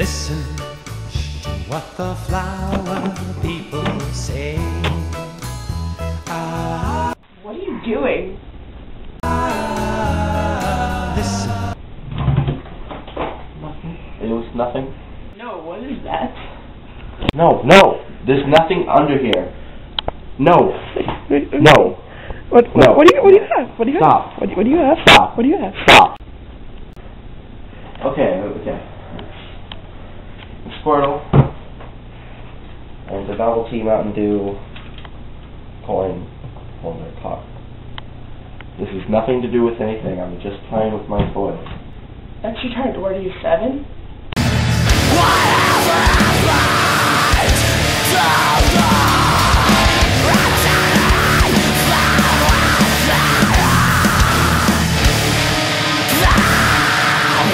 Listen to what the flower people say. What are you doing? Listen. Nothing. It was nothing. No, what is that? No, there's nothing under here. No. No. What do you have? Stop. What do you have? Stop. What do you have? Stop. Okay. Squirtle and the Novel Tea Mountain Dew coin holder pop. This has nothing to do with anything. I'm just playing with my toys. That's your turn. What are you, 7?